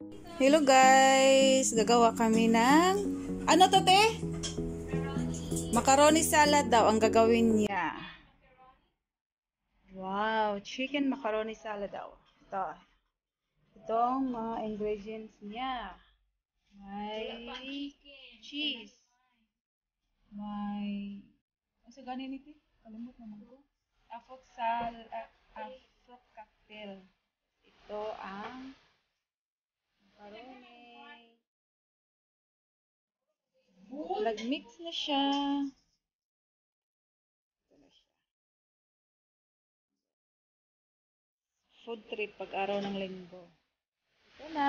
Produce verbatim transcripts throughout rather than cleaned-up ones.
Hello guys! Gagawa kami ng... Ano to te? Macaroni salad daw ang gagawin niya. Wow! Chicken macaroni salad daw. Ito. Itong mga ingredients niya. May cheese. May... Ano sa ganin ito? Kalimut naman ko. Afro sal... Uh, afro cocktail. Ito ang macaroni. Nag-mix na siya. Ito na siya. Food trip pag araw ng linggo. Ito na.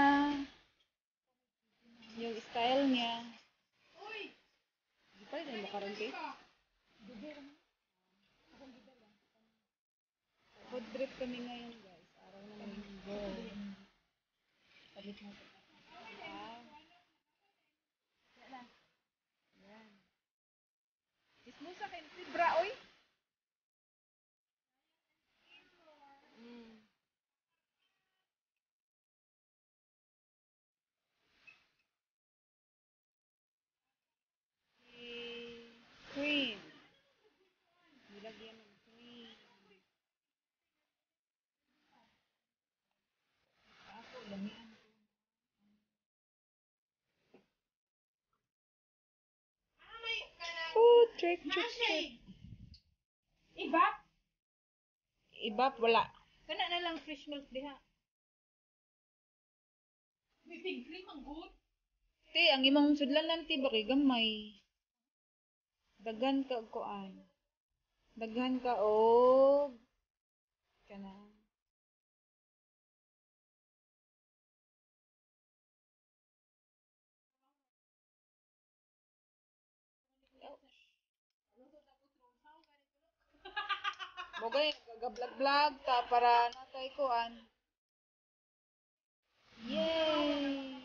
Yung style niya. Di pa rin mo karon cake. Food trip kami ngayon guys. Araw ng linggo. Palit mo ito. Ah. Yan. Ismo sa akin. Fibra, oy. Mm. Cream. Nilagyan ng cream. Ako, damihan. Food trip, trip, trip. Ibap? Ibap, wala. Kana na lang fresh milk diha. May big cream ang good. Te, ang imong sudlan lang ti bakay gamay. Daghan ka og kuan. Daghan ka og kana. Mogay gagablag-vlog ta para natay kuan. Yay!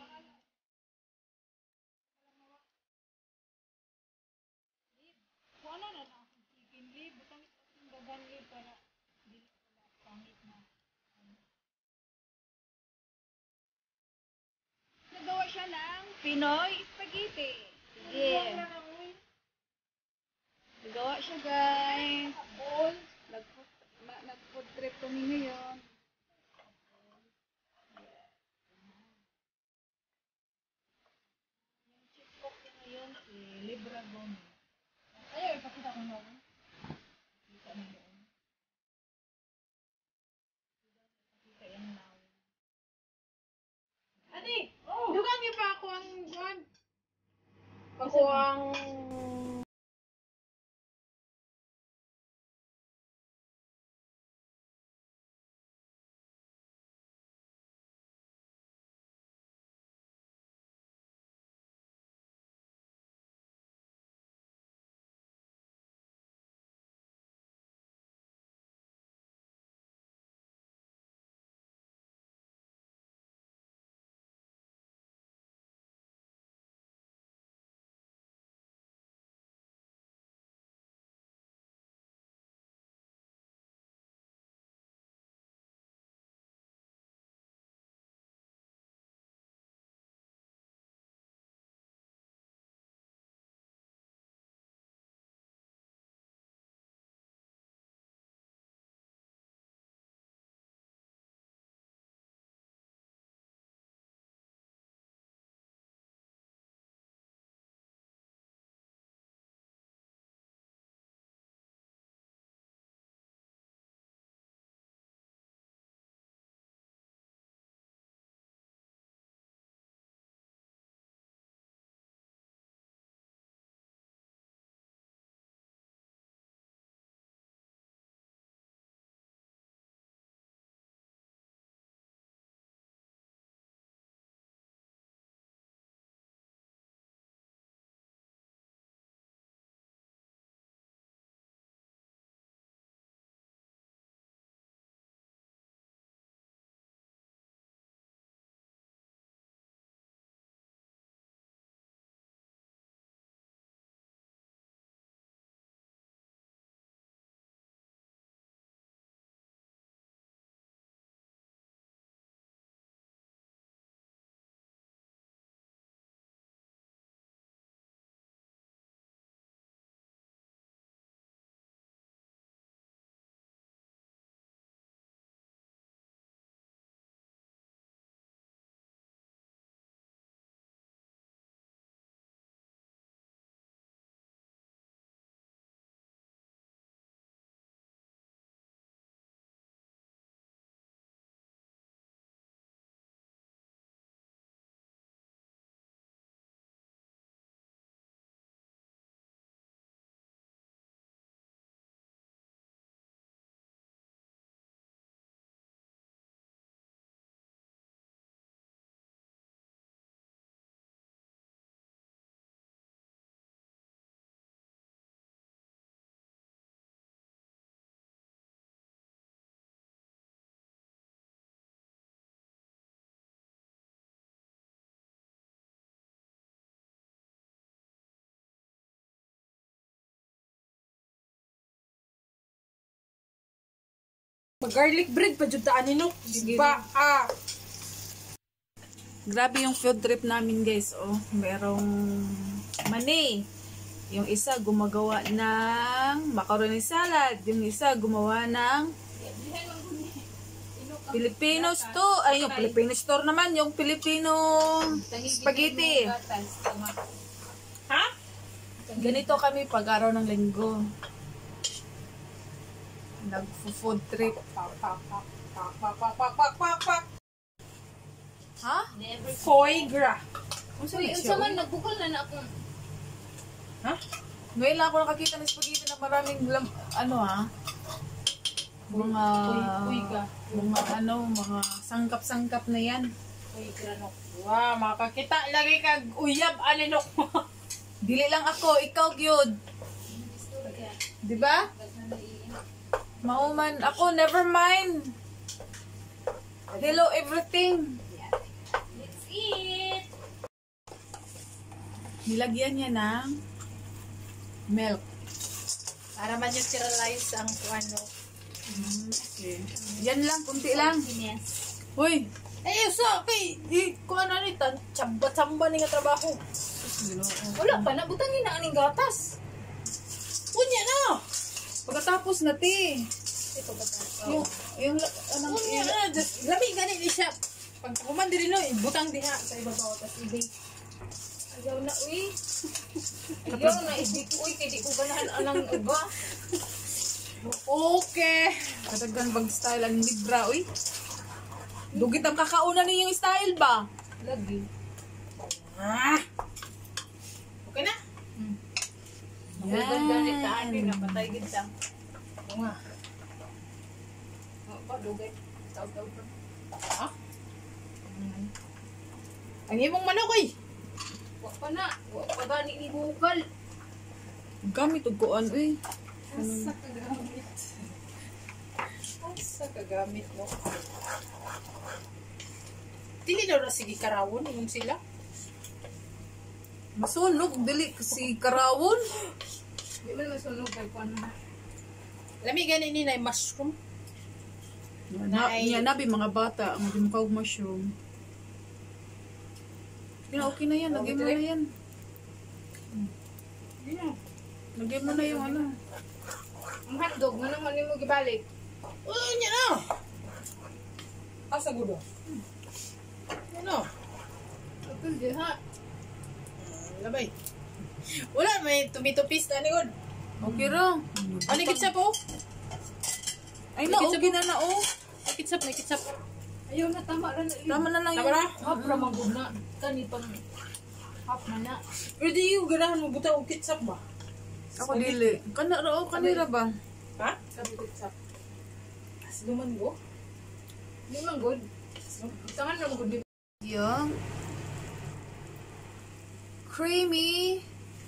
Kuha na na lang akong chicken leaf. Butang itong dagan leaf para dili pala pangit na. Nagawa siya ng Pinoy spaghetti. Sige. Nagawa siya guys. Nag nag-food trip kami ngayon. Yung chief cook niya ngayon si Libra Gomez. Ayaw, ipakita ko na. Kita mo doon. Kita yung now. Adi, dugang niyo pa ako ang kuan. Ako ang Mag-garlic bread pa jud taan nino. Ba ah. Grabe yung field trip namin guys. Oh, merong mani. Yung isa gumagawa ng macaroni salad. Yung isa gumawa ng Filipino store. Ay, yung Filipino store naman. Yung Filipino spaghetti. Ha? Ganito kami pag araw ng linggo. Nag-food trip. Pak pak pak pak pak pak pak pak pak pak. Ha? Foie gras. Uy, unsa man nagbukol na na ako. Ha? Ngayon lang ako nakakita ng spaghetti na maraming lam, ano ha? Mga, Uy ga. mga ano, mga sangkap-sangkap na yan. Uy granok. Wow, makakita lagi kag uyab alinok mo. Dili lang ako, ikaw gyud. Di ba? Mauman ako, never mind. Hello everything. Let's eat. Nilagyan niya ng milk. Para ma-neutralize ang ano. Okay. Yan lang, kunti lang. Yes. Uy! Eh, so, kay, eh, kung ano ni, tsamba-tsamba ni nga trabaho. Wala pa na butangin na aning gatas. Unya na! Pagkatapos na ti. Ito ba ta? Yung, yung, anong, Unya na, just, labi gani ni siya. Pag kuman diri no, butang diha sa ibabaw, tas ibig. Ayaw na, uy. Ayaw na, ibig ko, uy, kaya di ko ganahan anang iba. Okay. Katagan bag style ang libra, uy. Dugit ang kakauna niyong style ba? Lagi. Ah! Okay na? Yan. Ganit ka, ano na, patay gid sa. Oo nga. Pa, dugay. Taw-taw pa. Ha? Ang imong manok, oy! Wa pa na. Wa pa gani ni bukal. Gamit og kuan, uy. Asa ka gamit. Sa kagamit mo. Dili daw na sige karawon, yung sila. Masunog, dili kasi karawon. Di man masunog kay kuan na. Lami gani ni na mushroom. Na, niya nabi mga bata, ang dimkaw mushroom. Kina okay na yan, lagyan mo na yan. Yeah. Lagyan mo na yung ano. Ang hotdog, nga naman mo gibalik. Oh, nya na. Asa gudo? Ano? Apil di ha. Labay. Wala may tumitupis na ni god. Okay ra. Ano ketchup po? Ay na, okay na na, oh. Ay ketchup, may ketchup. Ayaw na, tama ra na. Tama na lang Tama yun. na? Half ra magud na. Kani pang half na na. Pero di yung ganahan mo buta og ketchup ba? Ako dili. Kana ra, oh, kanira ba? Ha? Sabi ketchup. As duman go. Di man good. Tangan na magud di. Yung creamy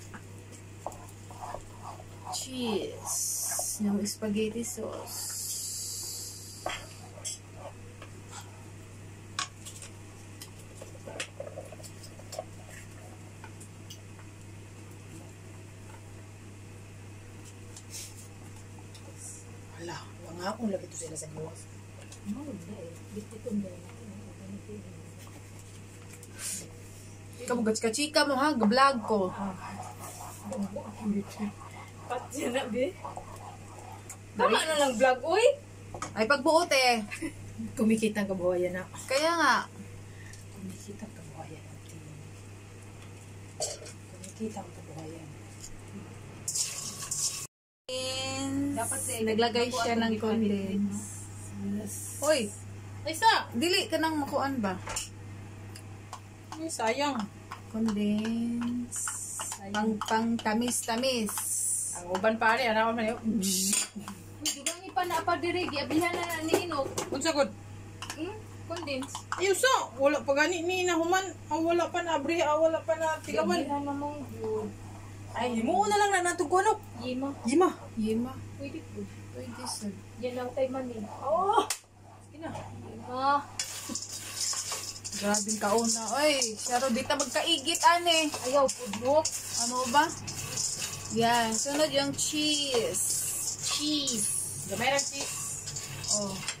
cheese ng spaghetti sauce. Wala, wala akong lagi to sila sa gawas. Ikaw mo chika mo ha, ga-vlog ko. Pati na be. Tama na lang vlog oy. Ay pagbuot eh. Kumikita ang kabuhayan na. Kaya nga. Kumikita ang kabuhayan natin. Kumikita ang kabuhayan. Dapat eh, Naglagay siya ng condense. Hoy, Ay, sa! dili ka nang makuan ba? Ay, sayang. Condense. Pang pang tamis-tamis. Ang uban pare, ano man yun? Uy, dugang ni pa na pa diri giabihan na na ni Hinok. Unsa gud? Hmm? Condense. Ayun sa, wala pa gani ni nahuman. Ah, wala pa na abri, ah, wala pa na tigawan. Giabihan na mong good. Ay, mo na lang na natong kuno. Yima. Yima. Yema. Pwede po. Pwede sad. Yan lang tayo man eh. Oh! Ina. Yima. Grabing kauna. Oy, saro dita magkaigit ane. Ayaw pudlok. Ano ba? Yan, sunod yung cheese. Cheese. Gamay lang cheese. Oh.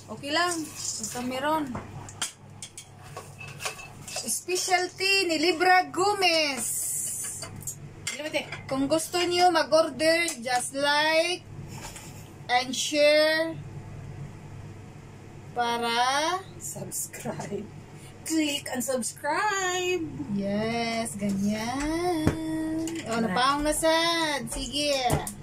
Okay lang. Basta meron. Specialty ni Libra Gomez. Ilawate. Kung gusto niyo mag-order, just like and share para Subscribe. Click and subscribe. yes, ganyan. O, napaong na sad. Sige.